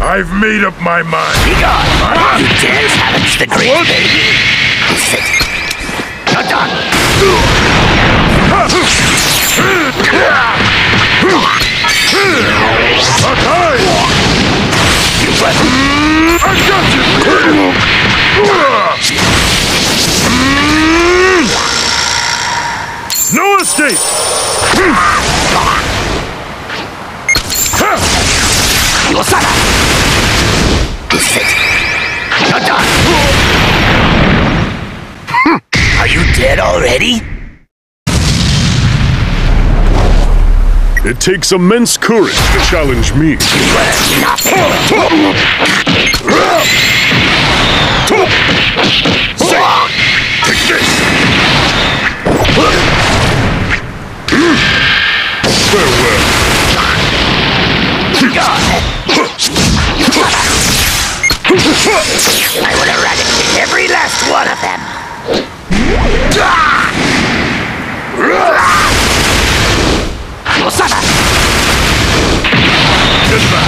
I've made up my mind. Be gone! You dare challenge the great baby? Sit. You're done! Akai! You run! I got you! No escape! Yosana! Sit. You're done! Are you dead already? It takes immense courage to challenge me. You were nothing! Take this! Farewell! I will eradicate every last one of them! Yosana! Get back!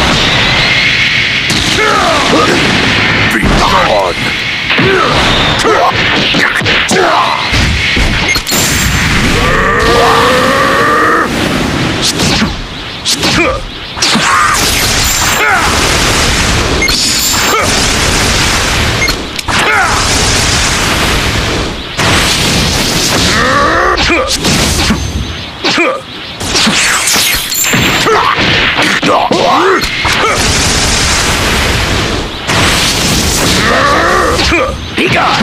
Be gone! Be gone!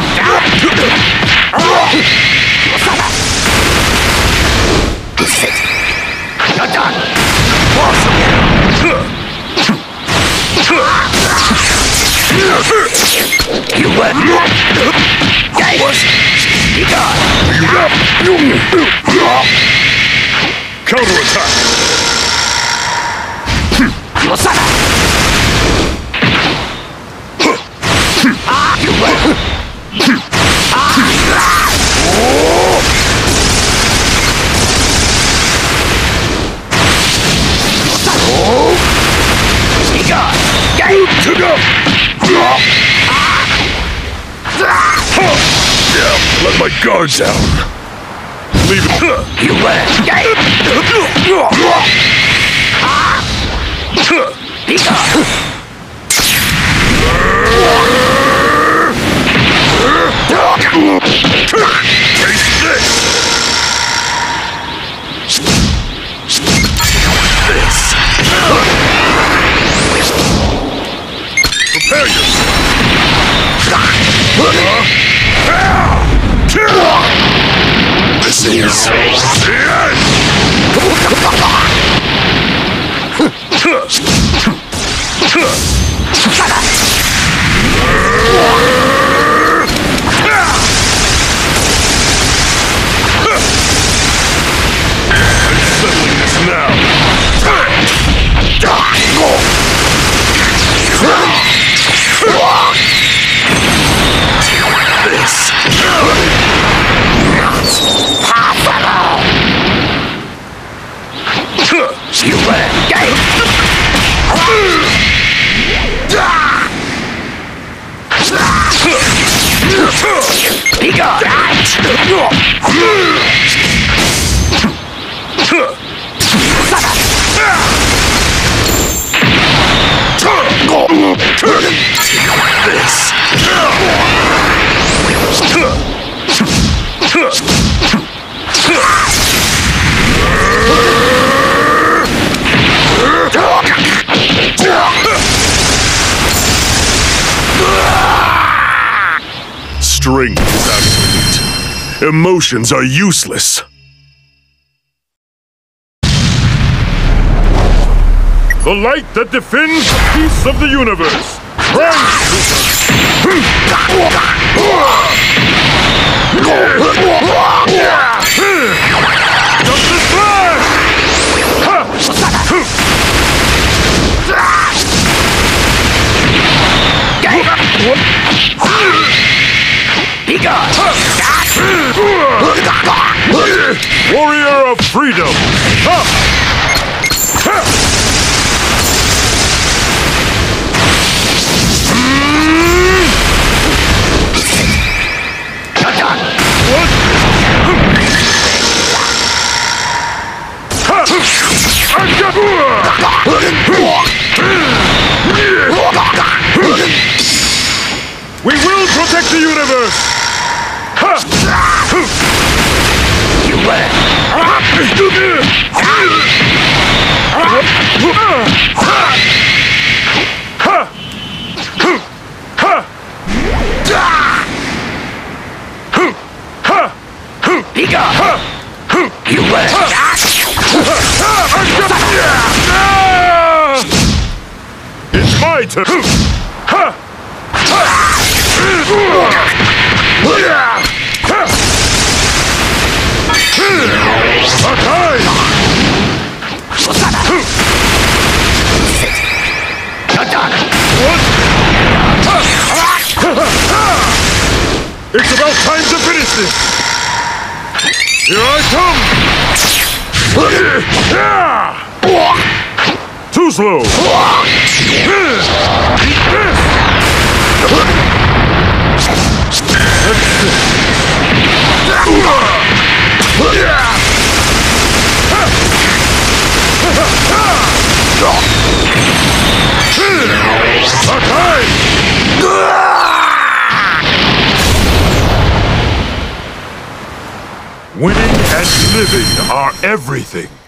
Sit. You're done! You were Guys! Be gone! Counterattack! Yosana! You were Be gone! To go! Let my guard down. Leave it. You were Be gone! Taste this! Prepare yourself! This is the end! Settling this now! This! You were gay! Be gone! This! Strength is obsolete. Emotions are useless. The light that defends the peace of the universe. Justice Flash! Be gone! Warrior of freedom! to... Ha! It's about time to finish this! Here I come! Too slow! Winning and living are everything.